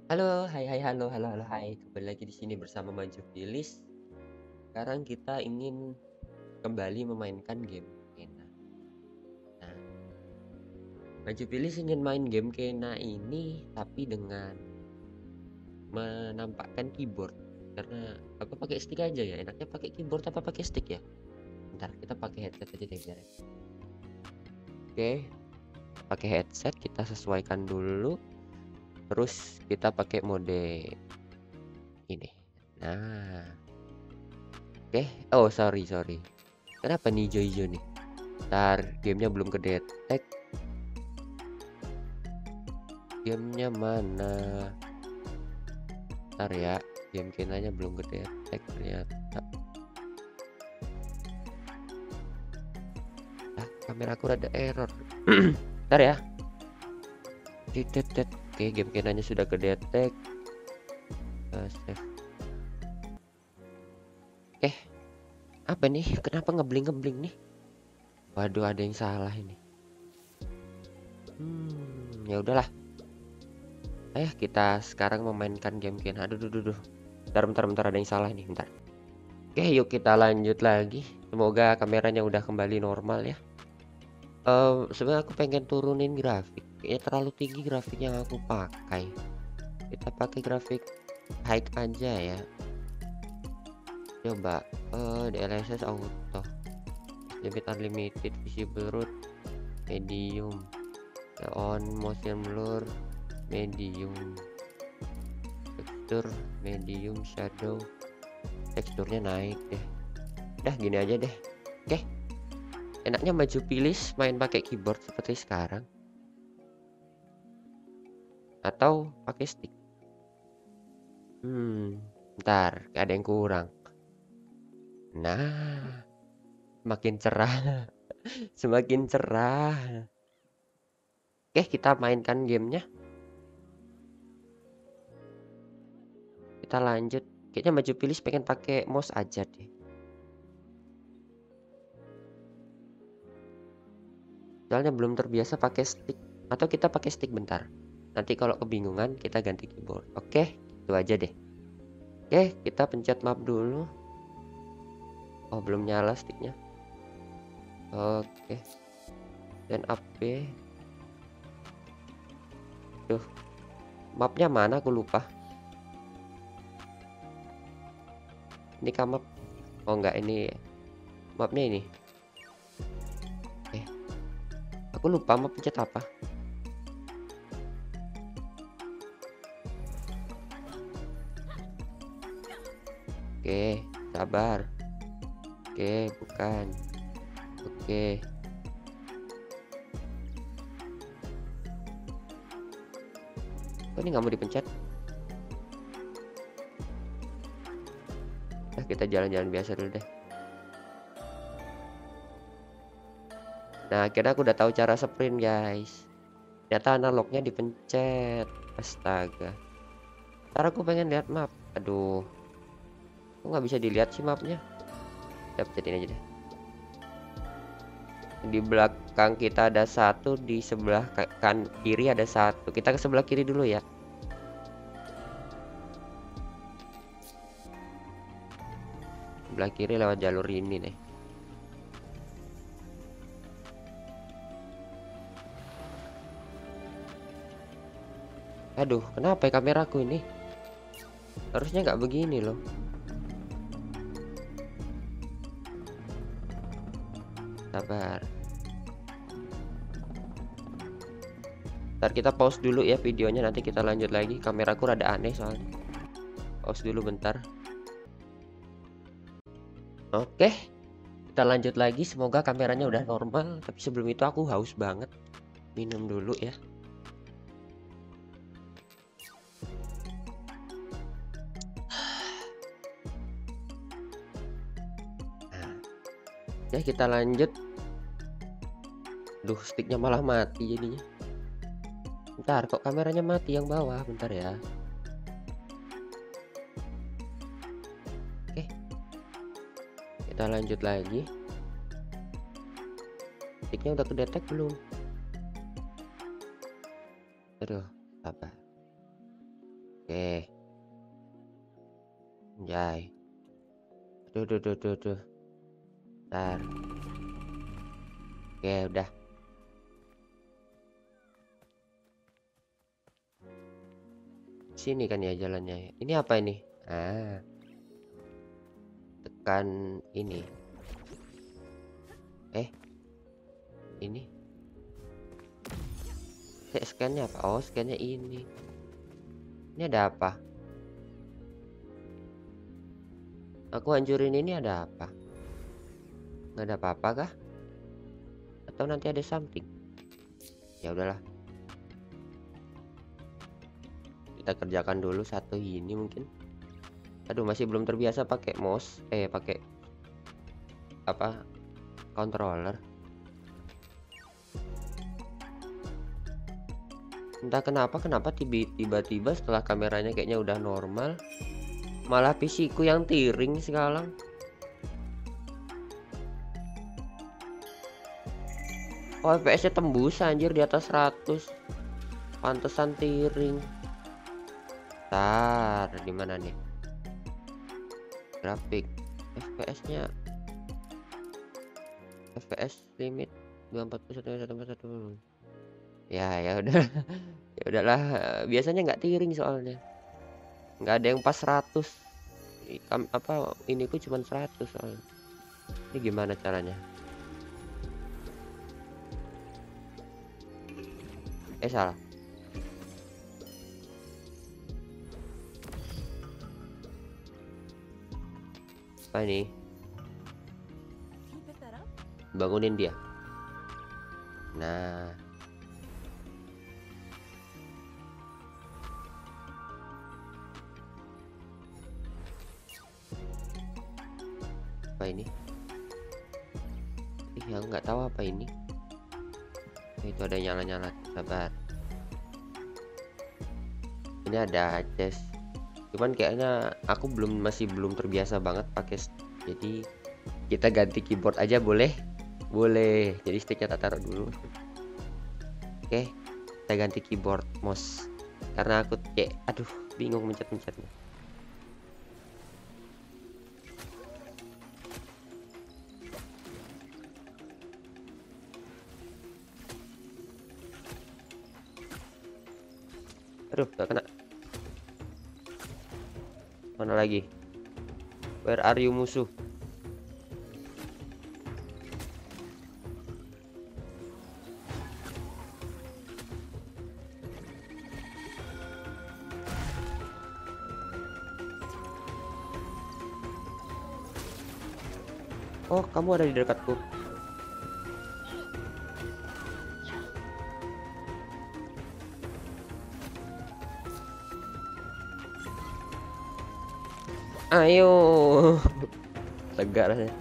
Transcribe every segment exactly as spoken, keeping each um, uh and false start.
Halo, hai hai, halo halo halo, hai. Kembali lagi di sini bersama Maju Filis. Sekarang kita ingin kembali memainkan game Kena. Nah, Maju Filis ingin main game Kena ini tapi dengan menampakkan keyboard. Karena aku pakai stick aja ya. Enaknya pakai keyboard apa pakai stick ya? Bentar, kita pakai headset aja deh biar. Oke, pakai headset kita sesuaikan dulu. Terus kita pakai mode ini. Nah, oke. Oh, sorry sorry. Kenapa nih hijau-hijau nih? Ntar gamenya belum kedetek. Gamenya mana? Ntar ya, game kenanya belum kedetek ternyata. Ah, kameraku ada error. Ntar ya. Titit. Oke, game kenanya sudah kedetek. Uh, save. Eh, apa nih? Kenapa ngebling-ngebling nih? Waduh, ada yang salah ini. Hmm, ya udahlah. Ayo kita sekarang memainkan game Kena. Aduh, duh, duh, duh. Bentar, bentar, bentar, ada yang salah nih, bentar. Oke, yuk kita lanjut lagi. Semoga kameranya udah kembali normal ya. Eee, sebenarnya aku pengen turunin grafik, kayaknya terlalu tinggi grafik yang aku pakai. Kita pakai grafik high aja ya. Coba, eee, D L S S auto, limit unlimited, visible root medium, ya on motion blur medium, tekstur medium, shadow teksturnya naik deh. Udah gini aja deh. Oke, enaknya maju pilih main pakai keyboard seperti sekarang atau pakai stick. Hmm, bentar, ada yang kurang. Nah, makin cerah, semakin cerah. Oke, kita mainkan gamenya. Kita lanjut. Kayaknya maju pilih pengen pakai mouse aja deh. Soalnya belum terbiasa pakai stick. Atau kita pakai stick bentar. Nanti kalau kebingungan kita ganti keyboard. Oke, itu aja deh. Oke, kita pencet map dulu. Oh, belum nyala sticknya. Oke. Dan up B. Tuh, mapnya mana aku lupa. Ini kan map. Oh enggak, ini mapnya ini. Eh, aku lupa map pencet apa. Oke, sabar. Oke, bukan. Oke. Kok ini nggak mau dipencet? Nah, kita jalan-jalan biasa dulu deh. Nah, akhirnya aku udah tahu cara sprint, guys. Ternyata analognya dipencet. Astaga. Ntar aku pengen lihat map. Aduh. Kok nggak bisa dilihat sih mapnya? Kita pencetin aja deh. Di belakang kita ada satu, di sebelah kan kiri ada satu. Kita ke sebelah kiri dulu ya. Sebelah kiri lewat jalur ini nih. Aduh, kenapa ya kameraku ini? Harusnya nggak begini loh. Sabar. Ntar kita pause dulu ya videonya, nanti kita lanjut lagi. Kameraku rada aneh soalnya. Pause dulu bentar. Oke, kita lanjut lagi. Semoga kameranya udah normal. Tapi sebelum itu aku haus banget. Minum dulu ya. Nah, ya kita lanjut. Duh, sticknya malah mati jadinya. Bentar, kok kameranya mati yang bawah? Bentar ya. Oke, kita lanjut lagi. Sticknya udah kedetek belum? Aduh, apa? Oke. Anjay. Duh, duh, duh, duh, duh. Bentar. Oke, udah. Sini kan ya jalannya. Ini apa ini? Ah, tekan ini. Eh, ini. Eh, scan-nya apa? Oh, scan-nya ini. Ini ada apa? Aku hancurin ini ada apa? Nggak ada apa-apa kah? Atau nanti ada something? Ya udahlah. Kita kerjakan dulu satu ini mungkin. Aduh, masih belum terbiasa pakai mouse, eh pakai apa? Controller. Entah kenapa kenapa tiba-tiba setelah kameranya kayaknya udah normal, malah P C-ku yang tiring sekarang. Oh, F P S-nya tembus anjir di atas seratus. Pantesan tiring. Bentar, di mana nih? Grafik. F P S-nya F P S limit dua empat satu satu satu. Ya, ya udah. Ya udahlah, biasanya nggak tiring soalnya. Nggak ada yang pas seratus. Ikam, apa ini ku cuma seratus soalnya. Ini gimana caranya? Eh, salah. Apa ini? Bangunin dia. Nah, apa ini? Ih, aku nggak tahu apa ini. Itu ada nyala-nyala. Sabar. Ini ada chest. Cuman kayaknya aku belum masih belum terbiasa banget pakai. Jadi kita ganti keyboard aja boleh? Boleh. Jadi sticknya tak taruh dulu. Oke, kita ganti keyboard mouse karena aku kayak aduh bingung mencet-mencetnya. Aduh, gak kena. Mana lagi? Where are you, musuh? Oh, kamu ada di dekatku. Ayo. Lega rasanya.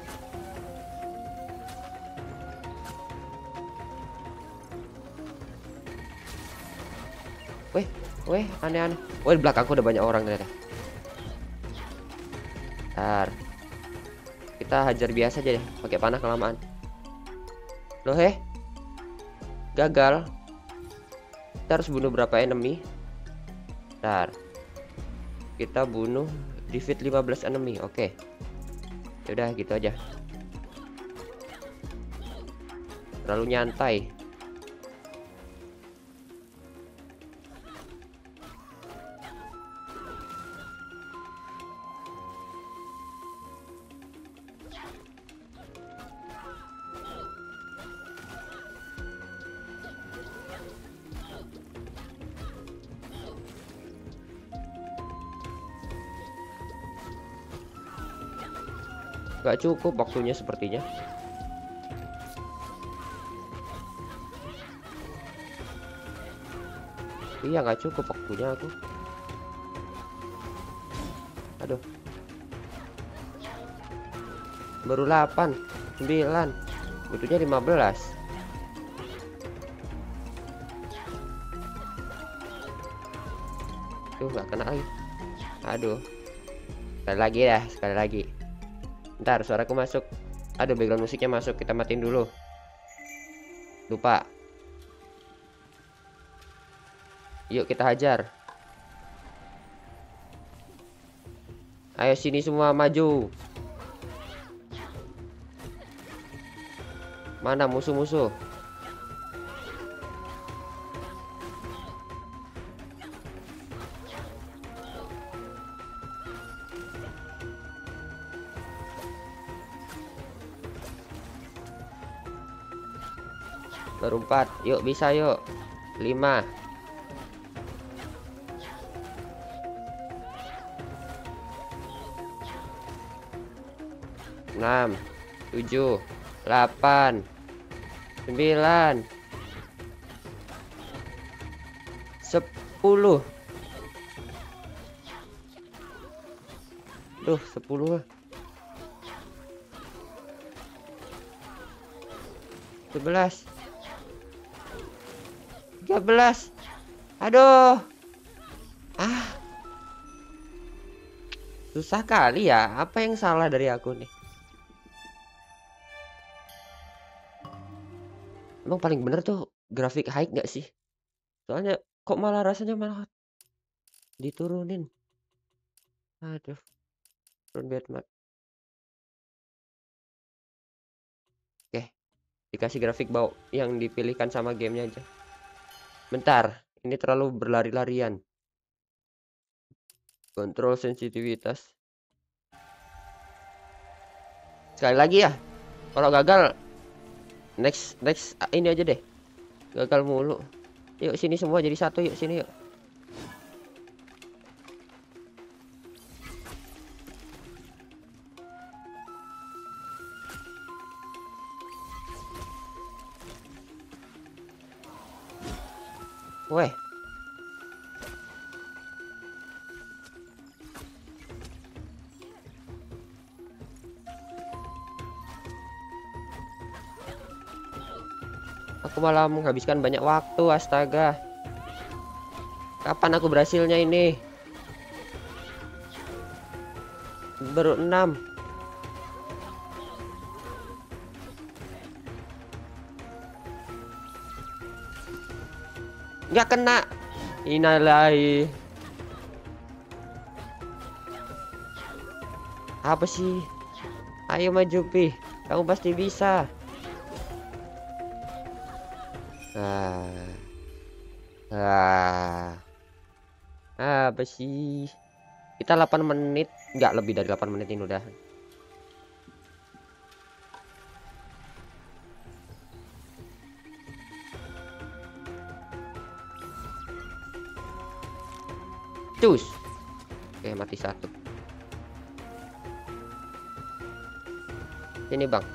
Weh, weh, aneh-aneh. Wah, di belakangku udah banyak orang ternyata. Bentar. Kita hajar biasa aja deh, pakai panah kelamaan. Loh, heh. Gagal. Kita harus bunuh berapa enemy? Bentar. Kita bunuh defeat lima belas enemy. Oke. Yaudah gitu aja. Terlalu nyantai. Gak cukup waktunya sepertinya. Iya, gak cukup waktunya aku. Aduh. Baru delapan, sembilan. Butuhnya lima belas. Tuh, gak kena lagi. Aduh. Sekali lagi ya, sekali lagi. Ntar suaraku masuk. Aduh, background musiknya masuk. Kita matiin dulu. Lupa. Yuk kita hajar. Ayo sini semua maju. Mana musuh-musuh? Baru empat. Yuk bisa yuk. Lima. Enam. Tujuh. Delapan. Sembilan. Sepuluh. Duh, sepuluh. Sebelas. Tiga belas. Aduh. Ah. Susah kali ya. Apa yang salah dari aku nih? Emang paling bener tuh grafik high nggak sih? Soalnya kok malah rasanya malah diturunin. Aduh. Turun Batman. Oke. Dikasih grafik bau yang dipilihkan sama gamenya aja. Bentar. Ini terlalu berlari-larian. Kontrol sensitivitas. Sekali lagi ya. Kalau gagal next next ini aja deh. Gagal mulu. Yuk sini semua jadi satu, yuk sini yuk. Weh. Aku malah menghabiskan banyak waktu, astaga. Kapan aku berhasilnya ini? Baru enam. Nggak kena. Innalillahi. Apa sih? Ayo maju, Pi. Kamu pasti bisa. Ah. Ah. Apa sih? Kita delapan menit, nggak lebih dari delapan menit ini udah. Cus. Oke, mati satu. Ini, Bang.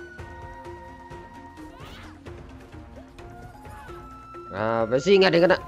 Apa sih nggak ada yang kena?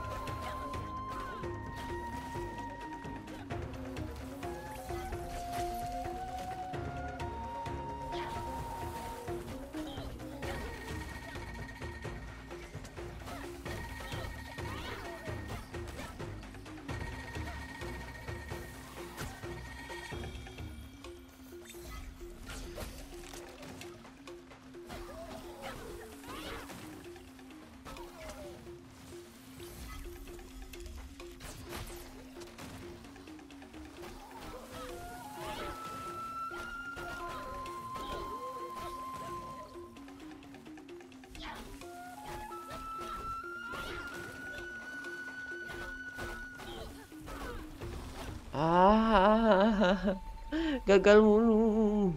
Ah, gagal mulu.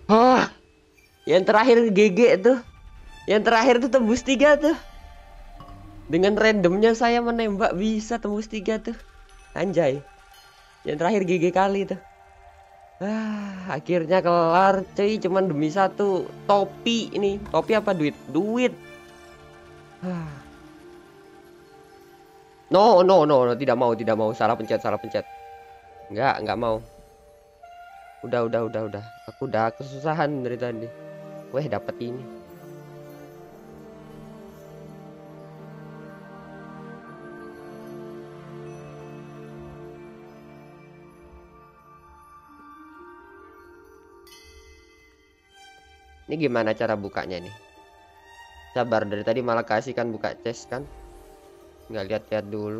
Oh, yang terakhir G G tuh. Yang terakhir tuh tembus tiga tuh. Dengan randomnya saya menembak bisa tembus tiga tuh. Anjay. Yang terakhir G G kali tuh. Ah, akhirnya kelar cuy, cuman demi satu topi ini. Topi apa duit? Duit. Ah. No, no, no, no, tidak mau, tidak mau. Salah pencet, salah pencet. Enggak, enggak mau. Udah, udah, udah, udah. Aku udah kesusahan dari tadi. Weh, dapat ini. Ini gimana cara bukanya nih? Sabar, dari tadi malah kasih kan buka chest kan? Nggak lihat-lihat dulu.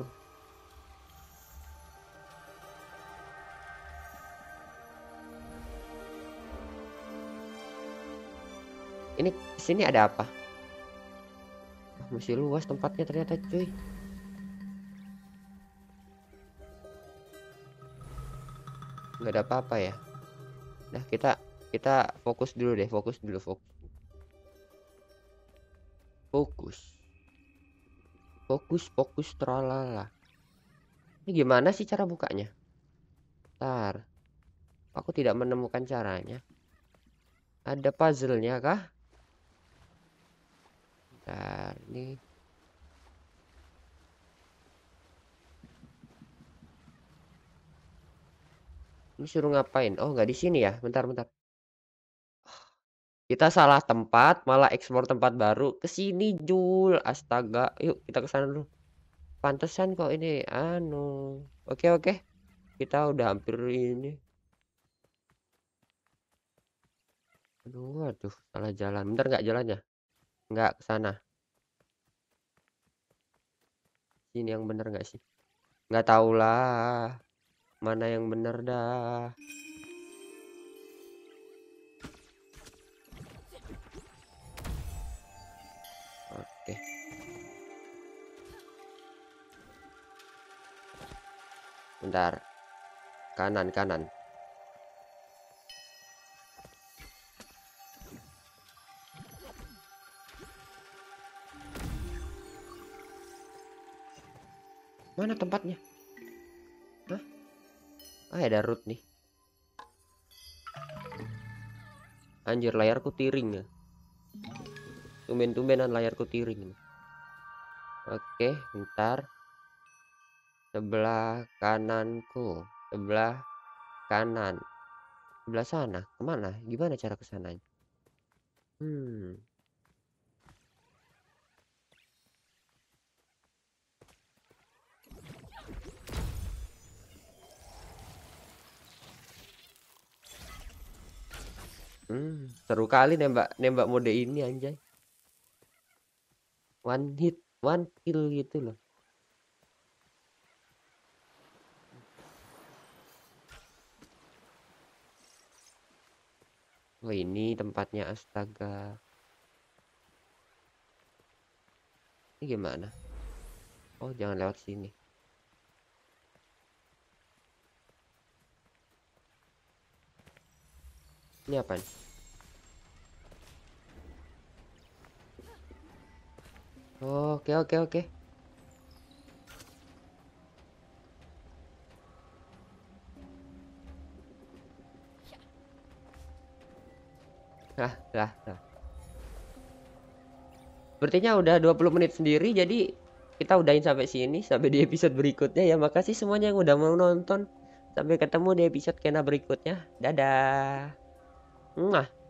Ini sini ada apa? Oh, masih luas tempatnya ternyata cuy. Nggak ada apa-apa ya. Nah kita kita fokus dulu deh, fokus dulu, fokus. Fokus. Fokus, fokus, tralala. Ini gimana sih cara bukanya? Ntar. Aku tidak menemukan caranya. Ada puzzle-nya kah? Ntar, ini. Ini suruh ngapain? Oh, nggak di sini ya? Bentar, bentar. Kita salah tempat, malah ekspor tempat baru ke sini, Jul. Astaga, yuk kita ke sana dulu. Pantesan kok ini anu. Oke, oke. Kita udah hampir ini. Aduh, aduh, salah jalan. Bentar nggak jalannya? Nggak ke sana. Ini yang bener nggak sih? Nggak tahu lah. Mana yang bener dah. Oke. Bentar. Kanan, kanan. Mana tempatnya? Hah? Ah, ada root nih. Anjir, layarku tiring ya. Tumben-tumbenan layarku tiring. Oke, bentar. Sebelah kananku. Sebelah kanan. Sebelah sana. Kemana? Gimana cara ke sana? Hmm. Hmm, seru kali nembak nembak mode ini anjay. One hit, one kill gitu loh. Oh, ini tempatnya, astaga. Ini gimana? Oh, jangan lewat sini. Ini apa nih? Oh, oke, oke, oke. Nah, lah, lah. Sepertinya udah dua puluh menit sendiri, jadi kita udahin sampai sini, sampai di episode berikutnya ya. Makasih semuanya yang udah mau nonton. Sampai ketemu di episode kena berikutnya. Dadah. Mwah.